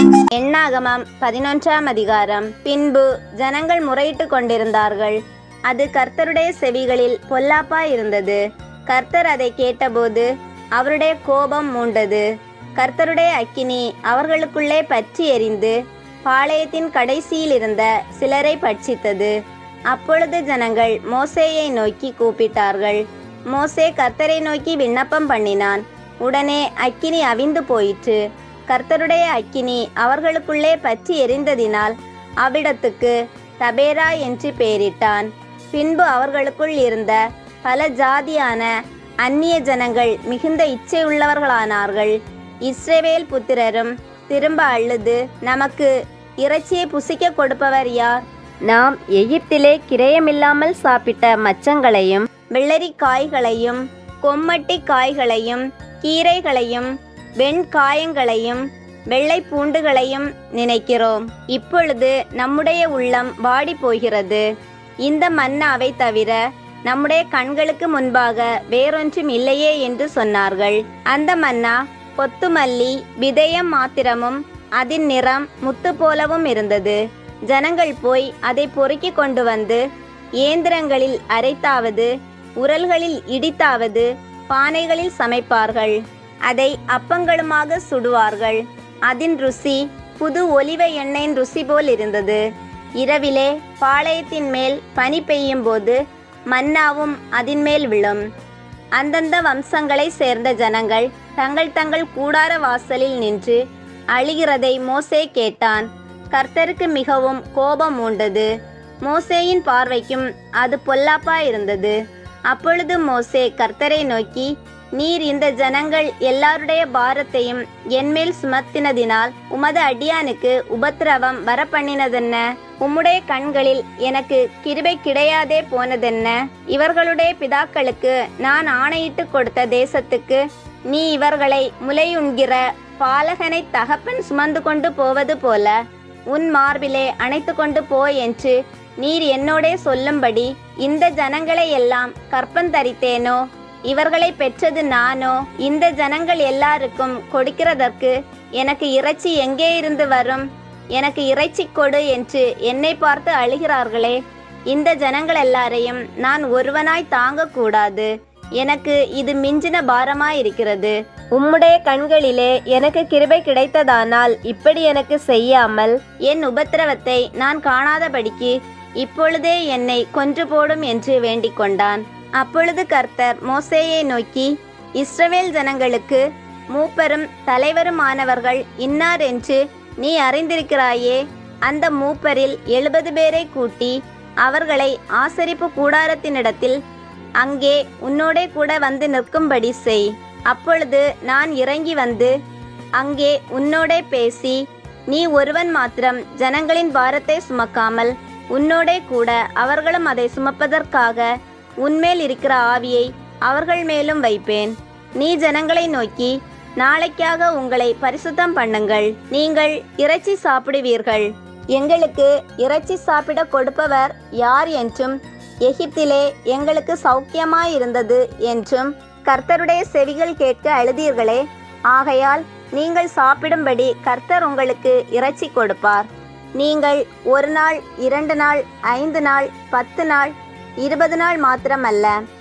எண்ணாகமம் 11ஆம் அதிகாரம். பின்பு ஜனங்கள் முறையிட்டு கொண்டிருந்தார்கள். அது கர்த்தருடைய செவிகளில் பொல்லாப்பாயிருந்தது. கர்த்தர் அதை கேட்டபோது அவருடைய கோபம் மூண்டது. கர்த்தருடைய அக்கினி அவர்களுக்குள்ளே பற்றி எரிந்து பாளையத்தின் கடைசியில் இருந்த சிலரை பட்சித்தது. அப்பொழுது ஜனங்கள் மோசேயை நோக்கி கூப்பிட்டார்கள். மோசே கர்த்தரை நோக்கி விண்ணப்பம் பண்ணினான். உடனே அக்கினி அவிந்து போயிற்று. கர்த்தருடைய அக்கினி அவர்களுக்குள்ளே பற்றி எரிந்ததினால் அவ்விடத்துக்கு தபேரா என்று பெயரிட்டான். பின்பு அவர்களுக்குள் இருந்த பல ஜாதியான அந்நிய ஜனங்கள் மிகுந்த இச்சையுள்ளவர்களானார்கள். இஸ்ரவேல் புத்திரரும் திரும்ப அழுது, நமக்கு இறைச்சியை புசிக்க கொடுப்பவர் யார்? நாம் எகிப்திலே கிரயமில்லாமல் சாப்பிட்ட மச்சங்களையும் வெள்ளரிக்காய்களையும் கொம்மட்டி காய்களையும் கீரைகளையும் வெண்காயங்களையும் வெள்ளை பூண்டுகளையும் நினைக்கிறோம். இப்பொழுது நம்முடைய உள்ளம் வாடி போகிறது. இந்த மன்னாவை தவிர நம்முடைய கண்களுக்கு முன்பாக வேறொன்றும் இல்லையே என்று சொன்னார்கள். அந்த மன்னா கொத்துமல்லி விதயம் மாத்திரமும் அதன் நிறம் முத்து போலவும் இருந்தது. ஜனங்கள் போய் அதை பொறுக்கி கொண்டு வந்து ஏந்திரங்களில் அரைத்தாவது உரல்களில் இடித்தாவது பானைகளில் சமைப்பார்கள். அதை அப்பங்களுமாக சுடுவார்கள். அதன் ருசி புது ஒலிவ எண்ணெயின் ருசி போல் இருந்தது. இரவிலே பாளையத்தின் மேல் பனி பெய்யும் போது மன்னாவும் அதன் மேல் விழும். அந்தந்த வம்சங்களை சேர்ந்த ஜனங்கள் தங்கள் தங்கள் கூடார வாசலில் நின்று அழுகிறதை மோசே கேட்டான். கர்த்தருக்கு மிகவும் கோபம் உண்டது. மோசேயின் பார்வைக்கும் அது பொல்லாப்பாயிருந்தது. அப்பொழுது மோசே கர்த்தரை நோக்கி, நீர் இந்த ஜனங்கள் எல்லாருடைய பாரத்தையும் என்மேல் சுமத்தினதினால் உமது அடியானுக்கு உபத்திரவம் வரப்பண்ணினதென்ன? உம்முடைய கண்களில் எனக்கு கிருபை கிடையாதே போனதென்ன? இவர்களுடைய பிதாக்களுக்கு நான் ஆணையிட்டு கொடுத்த தேசத்துக்கு நீ இவர்களை முலையுண்கிற பாலகனை தகப்பன் சுமந்து கொண்டு போவது போல உன் மார்பிலே அணைத்து கொண்டு போ என்று நீர் என்னோடே சொல்லும்படி இந்த ஜனங்களை எல்லாம் கற்பந்தரித்தேனோ? இவர்களை பெற்றது நானோ? இந்த ஜனங்கள் எல்லாருக்கும் கொடுக்கிறதற்கு எனக்கு இறைச்சி எங்கே இருந்து வரும்? எனக்கு இறைச்சி கொடு என்று என்னை பார்த்து அழுகிறார்களே. இந்த ஜனங்கள் எல்லாரையும் நான் ஒருவனாய் தாங்கக்கூடாது. எனக்கு இது மிஞ்சின பாரமாயிருக்கிறது. உம்முடைய கண்களிலே எனக்கு கிருபை கிடைத்ததானால் இப்படி எனக்கு செய்யாமல் என் உபத்திரவத்தை நான் காணாதபடிக்கு இப்பொழுதே என்னை கொன்று போடும் என்று வேண்டிக் கொண்டான். அப்பொழுது கர்த்தர் மோசேயை நோக்கி, இஸ்ரவேல் ஜனங்களுக்கு மூப்பரும் தலைவருமானவர்கள் இன்னார் என்று நீ அறிந்திருக்கிறாயே. அந்த மூப்பரில் 70 பேரை கூட்டி அவர்களை ஆசரிப்பு கூடாரத்தினிடத்தில் அங்கே உன்னோடே கூட வந்து நிற்கும்படி செய். அப்பொழுது நான் இறங்கி வந்து அங்கே உன்னோடே பேசி, நீ ஒருவன் மாத்திரம் ஜனங்களின் பாரத்தை சுமக்காமல் உன்னோடே கூட அவர்களும் அதை சுமப்பதற்காக உன்மேல் இருக்கிற ஆவியை அவர்கள் மேலும் வைப்பேன். நீ ஜனங்களை நோக்கி, நாளைக்காக உங்களை பரிசுத்தம் பண்ணுங்கள். நீங்கள் இறைச்சி சாப்பிடுவீர்கள். எங்களுக்கு இறைச்சி சாப்பிட கொடுப்பவர் யார் என்றும் எகிப்திலே எங்களுக்கு சௌக்கியமாயிருந்தது என்றும் கர்த்தருடைய செவிகள் கேட்க அழுதீர்களே. ஆகையால் நீங்கள் சாப்பிடும்படி கர்த்தர் உங்களுக்கு இறைச்சி கொடுப்பார். நீங்கள் 1 நாள் 2 நாள் 5 நாள் 10 நாள் 20 நாள் மாத்திரமல்ல,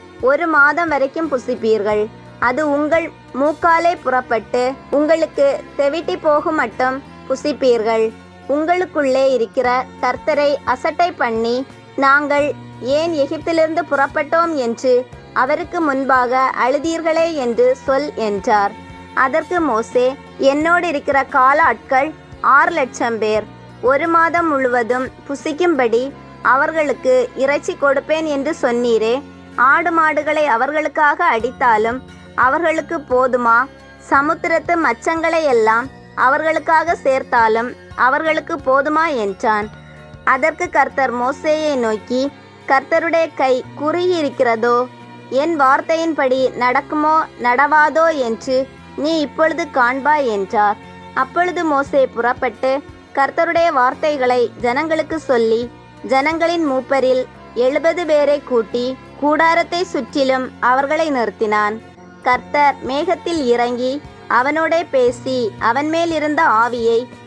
1 மாதம் வரைக்கும் புசிப்பீர்கள். அது உங்கள் மூக்காலே புறப்பட்டு உங்களுக்கு தெவிட்டி போகும் மட்டும் புசிப்பீர்கள். உங்களுக்குள்ளே இருக்கிற கர்த்தரை அசட்டை பண்ணி, நாங்கள் ஏன் எகிப்திலிருந்து புறப்பட்டோம் என்று அவருக்கு முன்பாக அழுதீர்களே என்று சொல் என்றார். அதற்கு மோசே, என்னோடு இருக்கிற கால ஆட்கள் 6 லட்சம் பேர். 1 மாதம் முழுவதும் புசிக்கும்படி அவர்களுக்கு இறைச்சி கொடுப்பேன் என்று சொன்னீரே. ஆடு மாடுகளை அவர்களுக்காக அடித்தாலும் அவர்களுக்கு போதுமா? சமுத்திரத்து மச்சங்களை எல்லாம் அவர்களுக்காக சேர்த்தாலும் அவர்களுக்கு போதுமா என்றான். அதற்கு கர்த்தர் மோசேயை நோக்கி, கர்த்தருடைய கை குறுகியிருக்கிறதோ? என் வார்த்தையின்படி நடக்குமோ நடவாதோ என்று நீ இப்பொழுது காண்பாய் என்றார். அப்பொழுது மோசே புறப்பட்டு கர்த்தருடைய வார்த்தைகளை ஜனங்களுக்கு சொல்லி ஜனங்களின் மூப்பரில் 70 பேரை கூட்டி கூடாரத்தை சுற்றிலும் அவர்களை நிறுத்தினான். கர்த்தர் மேகத்தில் இறங்கி அவனோடே பேசி அவன் மேல் இருந்த ஆவியை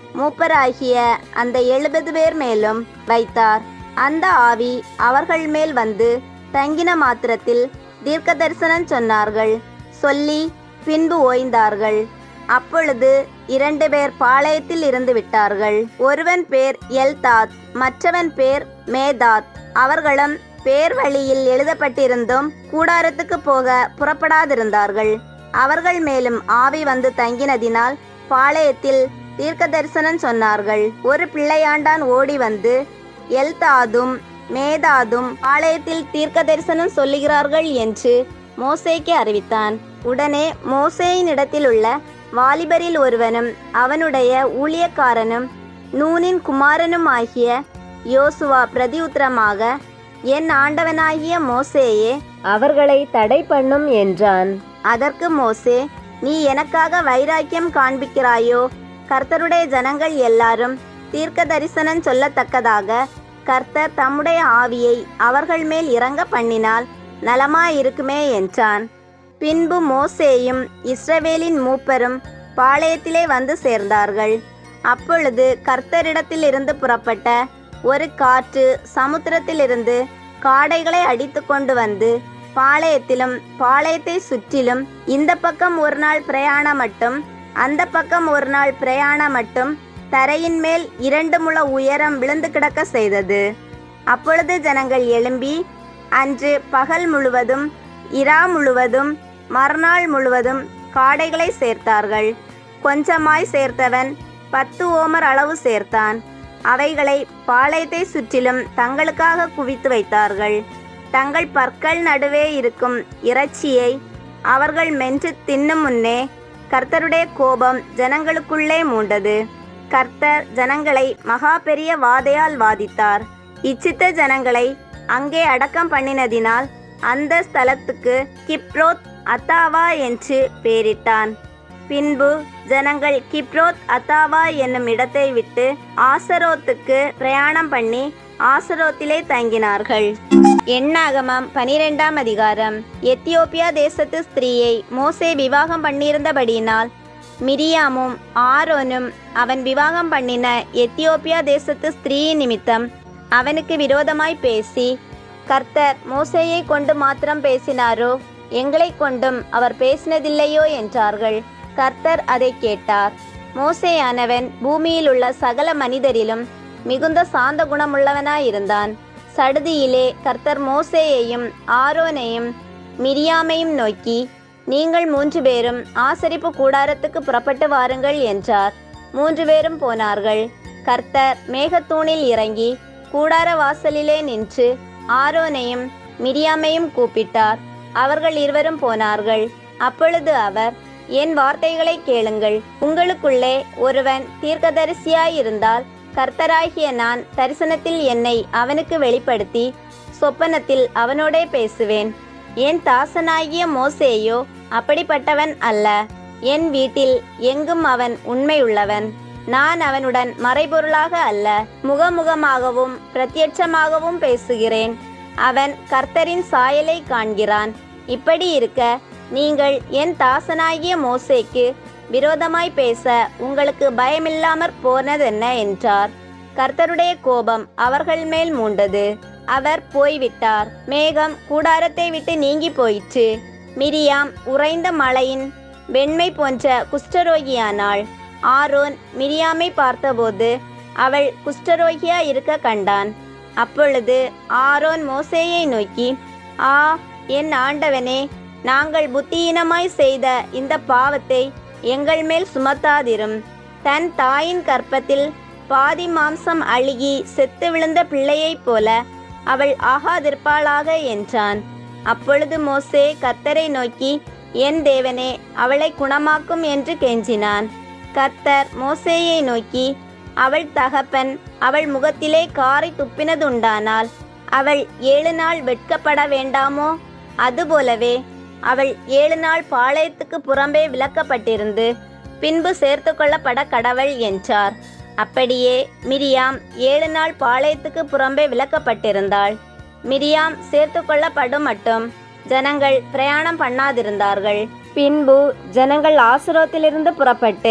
மூப்பராகிய அந்த 70 பேர் மேலும் வைத்தார். அந்த ஆவி அவர்கள் மேல் வந்து தங்கின மாத்திரத்தில் தீர்க்க தரிசனம் சொன்னார்கள். சொல்லி பின்பு ஓய்ந்தார்கள். அப்பொழுது 2 பேர் பாளையத்தில் இருந்து விட்டார்கள். ஒருவன் பேர் எல்தாத், மற்றவன் பேர் மேதாத். அவர்களும் பேர் வழியில் எழுதப்பட்டிருந்தும் கூடாரத்துக்கு போக புறப்படாதிருந்தார்கள். அவர்கள் மேலும் ஆவி வந்து தங்கினதினால் பாளையத்தில் தீர்க்க தரிசனம் சொன்னார்கள். ஒரு பிள்ளையாண்டான் ஓடி வந்து எல்தாதும் மேதாதும் பாளையத்தில் தீர்க்க தரிசனம் சொல்லுகிறார்கள் என்று மோசேக்கு அறிவித்தான். உடனே மோசேயின் இடத்திலுள்ள வாலிபரில் ஒருவனும் அவனுடைய ஊழியக்காரனும் நூனின் குமாரனும் ஆகிய யோசுவா பிரதியுத்தரமாக, என் ஆண்டவனாகிய மோசேயே, அவர்களை தடை பண்ணும் என்றான். அதற்கு மோசே, நீ எனக்காக வைராக்கியம் காண்பிக்கிறாயோ? கர்த்தருடைய ஜனங்கள் எல்லாரும் தீர்க்க தரிசனம் சொல்லத்தக்கதாக கர்த்தர் தம்முடைய ஆவியை அவர்கள் மேல் இறங்க பண்ணினால் நலமாயிருக்குமே என்றான். பின்பு மோசேயும் இஸ்ரவேலின் மூப்பரும் பாளையத்திலே வந்து சேர்ந்தார்கள். அப்பொழுது கர்த்தரிடத்திலிருந்து புறப்பட்ட ஒரு காற்று சமுத்திரத்திலிருந்து காடைகளை அடித்து கொண்டு வந்து பாளையத்திலும் பாளையத்தை சுற்றிலும் இந்த பக்கம் ஒரு நாள் பிரயாணம் மட்டும் அந்த பக்கம் ஒரு நாள் பிரயாணம் மட்டும் தரையின் மேல் 2 முழ உயரம் விழுந்து கிடக்க செய்தது. அப்பொழுது ஜனங்கள் எழும்பி அன்று பகல் முழுவதும் இரா முழுவதும் மறுநாள் முழுவதும் காடைகளை சேர்த்தார்கள். கொஞ்சமாய் சேர்த்தவன் 10 ஓமர் அளவு சேர்த்தான். அவைகளை பாளையத்தை சுற்றிலும் தங்களுக்காக குவித்து வைத்தார்கள். தங்கள் பற்கள் நடுவே இருக்கும் இறைச்சியை அவர்கள் மென்று தின்னும் முன்னே கர்த்தருடைய கோபம் ஜனங்களுக்குள்ளே மூண்டது. கர்த்தர் ஜனங்களை மகா பெரிய வாதையால் வாதித்தார். இச்சித்த ஜனங்களை அங்கே அடக்கம் பண்ணினதினால் அந்த ஸ்தலத்துக்கு கிப்ரோத் அத்தாவா என்று பெயரிட்டான். பின்பு ஜனங்கள் கிப்ரோத் அத்தாவா என்னும் இடத்தை விட்டு ஆசரோத்துக்கு பிரயாணம் பண்ணி ஆசரோத்திலே தங்கினார்கள். எண்ணாகமம் 12ஆம் அதிகாரம். எத்தியோப்பியா தேசத்து ஸ்திரீயை மோசே விவாகம் பண்ணியிருந்தபடியினால் மிரியாமும் ஆரோனும் அவன் விவாகம் பண்ணின எத்தியோப்பியா தேசத்து ஸ்திரீயின் நிமித்தம் அவனுக்கு விரோதமாய் பேசி, கர்த்தர் மோசேயை கொண்டு மாத்திரம் பேசினாரோ, எங்களை கொண்டும் அவர் பேசினதில்லையோ என்றார்கள். கர்த்தர் அதை கேட்டார். மோசேயானவன் பூமியில் உள்ள சகல மனிதரிலும் மிகுந்த சாந்த குணமுள்ளவனாயிருந்தான். சடுதியிலே கர்த்தர் மோசேயையும் ஆரோனையும் மிரியாமையும் நோக்கி, நீங்கள் 3 பேரும் ஆசரிப்பு கூடாரத்துக்கு புறப்பட்டு வாருங்கள் என்றார். 3 பேரும் போனார்கள். கர்த்தர் மேகத்தூணில் இறங்கி கூடார வாசலிலே நின்று ஆரோனையும் மிரியாமையும் கூப்பிட்டார். அவர்கள் இருவரும் போனார்கள். அப்பொழுது அவர், என் வார்த்தைகளை கேளுங்கள். உங்களுக்குள்ளே ஒருவன் தீர்க்கதரிசியாயிருந்தால் கர்த்தராகிய நான் தரிசனத்தில் என்னை அவனுக்கு வெளிப்படுத்தி சொப்பனத்தில் அவனோடே பேசுவேன். என் தாசனாகிய மோசேயோ அப்படிப்பட்டவன் அல்ல. என் வீட்டில் எங்கும் அவன் உண்மையுள்ளவன். நான் அவனுடன் மறைபொருளாக அல்ல, முகமுகமாகவும் பிரத்யட்சமாகவும் பேசுகிறேன். அவன் கர்த்தரின் சாயலை காண்கிறான். இப்படி இருக்க நீங்கள் என் தாசனாகிய மோசேக்கு விரோதமாய் பேச உங்களுக்கு பயமில்லாமற் போனதென்ன என்றார். கர்த்தருடைய கோபம் அவர்கள் மேல் மூண்டது. அவர் போய்விட்டார். மேகம் கூடாரத்தை விட்டு நீங்கி போயிற்று. மிரியாம் உறைந்த மலையின் வெண்மை போன்ற குஷ்டரோகியானாள். ஆரோன் மிரியாமை பார்த்தபோது அவள் குஷ்டரோகியா இருக்க கண்டான். அப்பொழுது ஆரோன் மோசேயை நோக்கி, ஆ என் ஆண்டவனே, நாங்கள் புத்தியீனமாய் செய்த இந்த பாவத்தை எங்கள் மேல் சுமத்தாதிரும். தன் தாயின் கற்பத்தில் பாதி மாம்சம் அழுகி செத்து விழுந்த பிள்ளையைப் போல அவள் ஆகாதிருப்பாளாக என்றான். அப்பொழுது மோசே கர்த்தரை நோக்கி, என் தேவனே, அவளை குணமாக்கும் என்று கெஞ்சினான். கர்த்தர் மோசேயை நோக்கி, அவள் தகப்பன் அவள் முகத்திலே காரை துப்பினதுண்டானால் அவள் 7 நாள் வெட்கப்பட வேண்டாமோ? அதுபோலவே அவள் 7 நாள் பாளையத்துக்கு புறம்பே விலக்கப்பட்டிருந்து பின்பு சேர்த்து கொள்ளப்பட கடவள் என்றார். அப்படியே மிரியாம் 7 நாள் பாளையத்துக்கு புறம்பே விலக்கப்பட்டிருந்தாள். மிரியாம் சேர்த்து கொள்ளப்படும் மட்டும் ஜனங்கள் பிரயாணம் பண்ணாதிருந்தார்கள். பின்பு ஜனங்கள் ஆசரோத்திலிருந்து புறப்பட்டு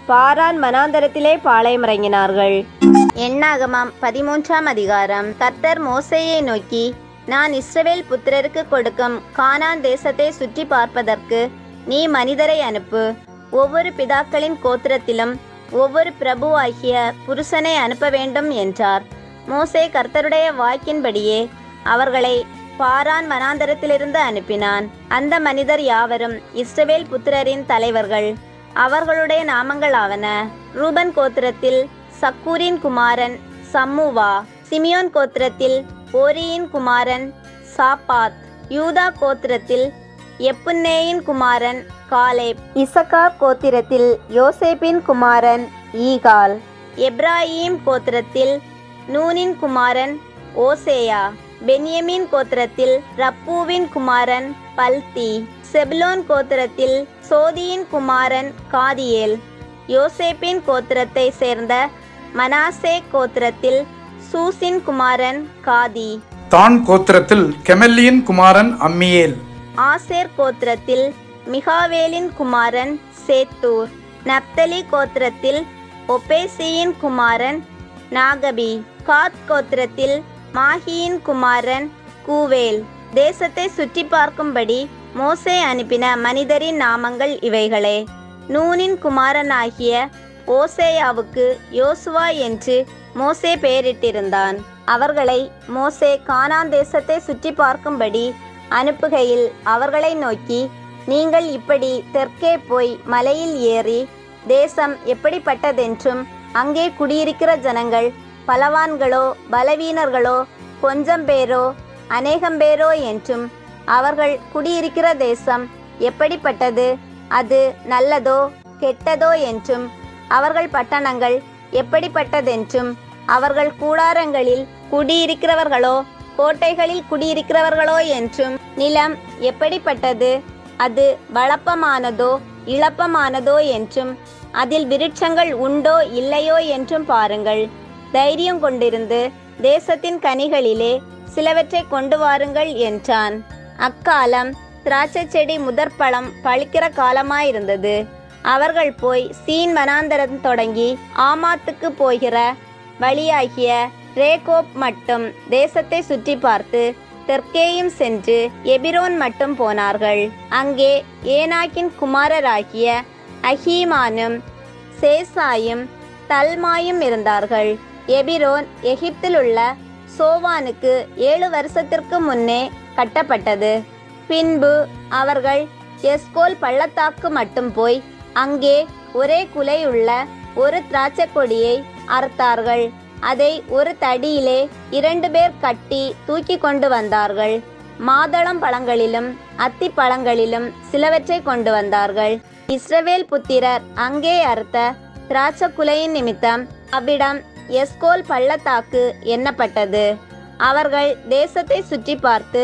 பாரான் வனாந்தரத்திலே பாளையமிறங்கினார்கள். எண்ணாகமம் 13ஆம் அதிகாரம். கர்த்தர் மோசேயை நோக்கி, நான் இஸ்ரவேல் புத்திரருக்கு கொடுக்கும் கானான் தேசத்தை சுற்றி பார்ப்பதற்கு நீ மனிதரை அனுப்பு. ஒவ்வொரு பிதாக்களின் கோத்திரத்திலும் ஒவ்வொரு பிரபுவாகிய புருஷனை அனுப்ப வேண்டும் என்றார். மோசே கர்த்தருடைய வாக்கின்படியே அவர்களை பாரான் வனாந்தரத்திலிருந்து அனுப்பினான். அந்த மனிதர் யாவரும் இஸ்ரவேல் புத்திரரின் தலைவர்கள். அவர்களுடைய நாமங்களாவன: ரூபன் கோத்திரத்தில் சக்கூரின் குமாரன் சம்முவா, சிமியோன் கோத்திரத்தில் ஓரியின் குமாரன் சாப்பாத், யூதா கோத்திரத்தில் எப்புன்னேயின் குமாரன் காலேப், இசக்கார் கோத்திரத்தில் யோசேப்பின் குமாரன் ஈகால், எப்ராயிம் கோத்திரத்தில் நூனின் குமாரன் ஓசேயா, பென்யமீன் கோத்திரத்தில் ரப்பூவின் குமாரன் பல்தி, செபுலோன் கோத்திரத்தில் சோதியின் குமாரன் காதியேல், யோசேப்பின் கோத்திரத்தை சேர்ந்த மனாசே கோத்திரத்தில் சூசின் குமாரன் காதி, தான் கோத்திரத்தில் கெமல்லியின் குமாரன் அம்மியேல், ஆசேர் கோத்திரத்தில் மிகாவேலின் குமாரன் சேத்தூர், நப்தலி கோத்திரத்தில் ஒபேசியின் குமாரன் நாகபி, காத் கோத்திரத்தில் மாஹியின் குமாரன் கூவேல். தேசத்தை சுற்றி பார்க்கும்படி மோசே அனுப்பின மனிதரின் நாமங்கள் இவைகளே: நூனின் குமாரனாகிய ஓசேயாவுக்கு யோசுவா என்று மோசே பெயரிட்டிருந்தான். அவர்களை மோசே கானான் தேசத்தை சுற்றி பார்க்கும்படி அனுப்புகையில் அவர்களை நோக்கி, நீங்கள் இப்படி தெற்கே போய் மலையில் ஏறி தேசம் எப்படிப்பட்டதென்றும் அங்கே குடியிருக்கிற ஜனங்கள் பலவான்களோ பலவீனர்களோ கொஞ்சம் பேரோ அநேகம் பேரோ என்றும் அவர்கள் குடியிருக்கிற தேசம் எப்படிப்பட்டது, அது நல்லதோ கெட்டதோ என்றும் அவர்கள் பட்டணங்கள் எப்படிப்பட்டதென்றும் அவர்கள் கூடாரங்களில் குடியிருக்கிறவர்களோ கோட்டைகளில் குடியிருக்கிறவர்களோ என்றும் நிலம் எப்படிப்பட்டது, அது வளப்பமானதோ இளப்பமானதோ என்றும் அதில் விருட்சங்கள் உண்டோ இல்லையோ என்றும் பாருங்கள். தைரியம் கொண்டிருந்து தேசத்தின் கனிகளிலே சிலவற்றை கொண்டு வாருங்கள் என்றான். அக்காலம் திராட்சை செடி முதற்பழம் பழுக்கிற காலமாயிருந்தது. அவர்கள் போய் சீன் வனாந்தரம் தொடங்கி ஆமாத்துக்கு போகிற வழியாகிய ரேகோப் மட்டும் தேசத்தை சுற்றி பார்த்து தெற்கேயும் சென்று எபிரோன் மட்டும் போனார்கள். அங்கே ஏனாக்கின் குமாரராகிய அஹீமானும் சேசாயும் தல்மாயும் இருந்தார்கள். எபிரோன் எகிப்தில் உள்ள சோவானுக்கு 7 வருஷத்திற்கு முன்னே கட்டப்பட்டது. பின்பு அவர்கள் எஸ்கோல் பள்ளத்தாக்கு மட்டும் போய் அங்கே ஒரே குலையுள்ள ஒரு திராட்சை கொடியை அறுத்தார்கள். அதை ஒரு தடியிலே 2 பேர் கட்டி தூக்கி கொண்டு வந்தார்கள். மாதளம் பழங்களிலும் அத்தி பழங்களிலும் சிலவற்றை கொண்டு வந்தார்கள். இஸ்ரவேல் புத்திரர் அங்கே அறுத்த திராட்சை குலையின் நிமித்தம் அவ்விடம் எஸ்கோல் பள்ளத்தாக்கு எண்ணப்பட்டது. அவர்கள் தேசத்தை சுற்றி பார்த்து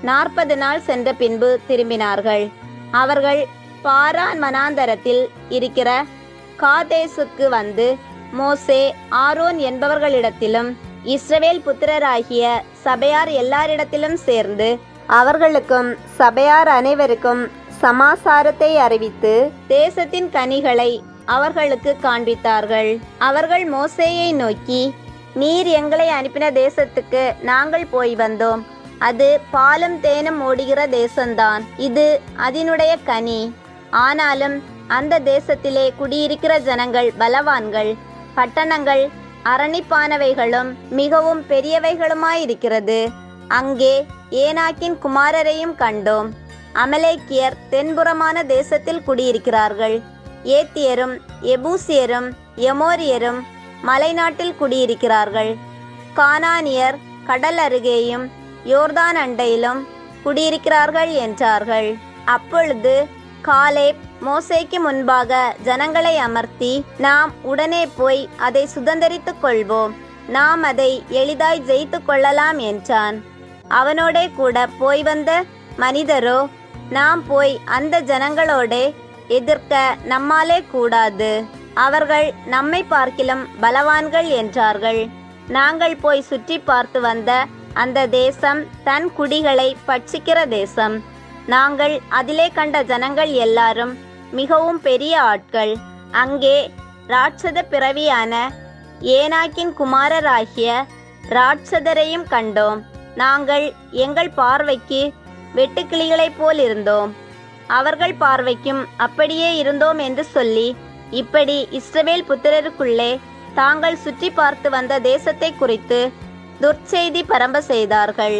40 நாள் சென்ற பின்பு திரும்பினார்கள். அவர்கள் பாரான் வனாந்தரத்தில் இருக்கிற காதேசுக்கு வந்து மோசே ஆரோன் என்பவர்களிடத்திலும் இஸ்ரவேல் புத்திரராகிய சபையார் எல்லாரிடத்திலும் சேர்ந்து அவர்களுக்கும் சபையார் அனைவருக்கும் சமாசாரத்தை அறிவித்து தேசத்தின் கனிகளை அவர்களுக்கு காண்பித்தார்கள். அவர்கள் மோசேயை நோக்கி, நீர் எங்களை அனுப்பின தேசத்துக்கு நாங்கள் போய் வந்தோம். அது பாலும் தேனும் ஓடுகிற தேசம்தான். இது அதனுடைய கனி. ஆனாலும் அந்த தேசத்திலே குடியிருக்கிற ஜனங்கள் பலவான்கள், பட்டணங்கள் அரணிப்பானவைகளும் மிகவும் பெரியவைகளுமாயிருக்கிறது. அங்கே ஏனாக்கின் குமாரரையும் கண்டோம். அமலேக்கியர் தென்புறமான தேசத்தில் குடியிருக்கிறார்கள். ஏத்தியரும் எபூசியரும் எமோரியரும் மலைநாட்டில் குடியிருக்கிறார்கள். கானானியர் கடல் அருகேயும் யோர்தான் அண்டையிலும் குடியிருக்கிறார்கள் என்றார்கள். அப்பொழுது காலேப் மோசேக்கு முன்பாக ஜனங்களை அமர்த்தி, நாம் உடனே போய் அதை சுதந்தரித்துக் கொள்வோம், நாம் அதை எளிதாய் ஜெயித்து கொள்ளலாம் என்றான். அவனோடே கூட போய் வந்த மனிதரோ, நாம் போய் அந்த ஜனங்களோடே எதிர்க்க நம்மாலே கூடாது, அவர்கள் நம்மை பார்க்கிலும் பலவான்கள் என்றார்கள். நாங்கள் போய் சுற்றி பார்த்து வந்த அந்த தேசம் தன் குடிகளை பட்சிக்கிற தேசம். நாங்கள் அதிலே கண்ட ஜனங்கள் எல்லாரும் மிகவும் பெரிய ஆட்கள். அங்கே ராட்சத பிறவியான ஏனாக்கின் குமாரராகிய ராட்சதரையும் கண்டோம். நாங்கள் எங்கள் பார்வைக்கு வெட்டுக்கிளிகளைப் போல் இருந்தோம், அவர்கள் பார்வைக்கும் அப்படியே இருந்தோம் என்று சொல்லி, இப்படி இஸ்ரவேல் புத்திரருக்குள்ளே தாங்கள் சுற்றி பார்த்து வந்த தேசத்தை குறித்து துர்ச்செய்தி பரம்ப செய்தார்கள்.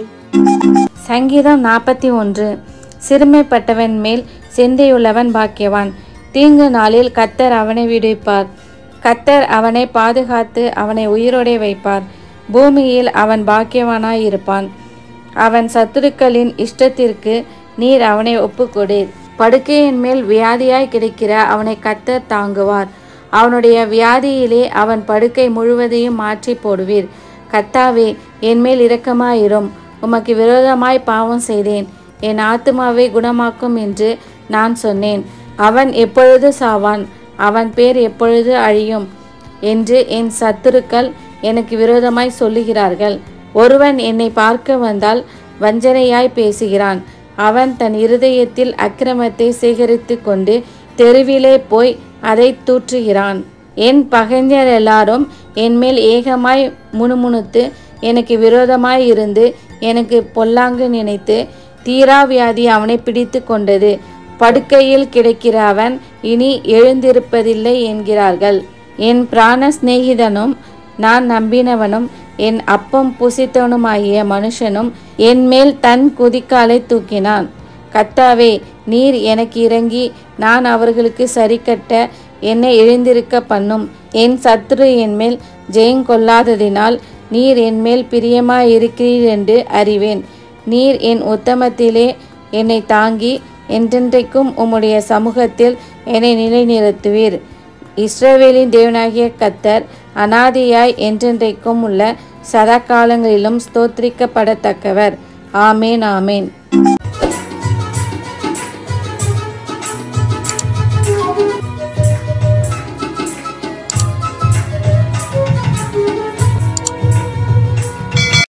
சங்கீதம் 41. சிறுமைப்பட்டவன் மேல் சிந்தையுள்ளவன் பாக்கியவான். தீங்கு நாளில் கர்த்தர் அவனை விடுவிப்பார். கர்த்தர் அவனை பாதுகாத்து அவனை உயிரோடே வைப்பார். பூமியில் அவன் பாக்கியவானாய் இருப்பான். அவன் சத்துருக்களின் இஷ்டத்திற்கு நீர் அவனை ஒப்புக்கொடீர். படுக்கையின் மேல் வியாதியாய் கிடக்கிற அவனை கர்த்தர் தாங்குவார். அவனுடைய வியாதியிலே அவன் படுக்கை முழுவதையும் மாற்றி போடுவீர். கர்த்தாவே, என்மேல் இரக்கமாயிரும். உமக்கு விரோதமாய் பாவம் செய்தேன். என் ஆத்துமாவை குணமாக்கும் என்று நான் சொன்னேன். அவன் எப்பொழுது சாவான்? அவன் பேர் எப்பொழுது அழியும் என்று என் சத்துருக்கள் எனக்கு விரோதமாய் சொல்லுகிறார்கள். ஒருவன் என்னை பார்க்க வந்தால் வஞ்சனையாய் பேசுகிறான். அவன் தன் இருதயத்தில் அக்கிரமத்தை சேகரித்து கொண்டு தெருவிலே போய் அதை தூற்றுகிறான். என் பகைஞர் எல்லாரும் என்மேல் ஏகமாய் முணுமுணுத்து எனக்கு விரோதமாய் இருந்து எனக்கு பொல்லாங்கு நினைத்து தீராவியாதி அவனை பிடித்து கொண்டது. படுக்கையில் கிடக்கிற அவன் இனி எழுந்திருப்பதில்லை என்கிறார்கள். என் பிராண சிநேகிதனும் நான் நம்பினவனும் என் அப்பம் புசித்தவனுமாகிய மனுஷனும் என்மேல் தன் குதிக்காலை தூக்கினான். கர்த்தாவே, நீர் எனக்கு இறங்கி நான் அவர்களுக்கு சரிக்கட்ட என்னை எழுந்திருக்க பண்ணும். என் சத்துரு என்மேல் ஜெயங்கொள்ளாததினால் நீர் என்மேல் பிரியமாயிருக்கிறீர் என்று அறிவேன். நீர் என் உத்தமத்திலே என்னை தாங்கி என்றென்றைக்கும் உம்முடைய சமூகத்தில் என்னை நிலைநிறுத்துவீர். இஸ்ரவேலின் தேவனாகிய கர்த்தர் அநாதியாய் என்றென்றைக்கும் உள்ள சதா காலங்களிலும் ஸ்தோத்திரிக்கப்படத்தக்கவர். ஆமேன், ஆமேன்.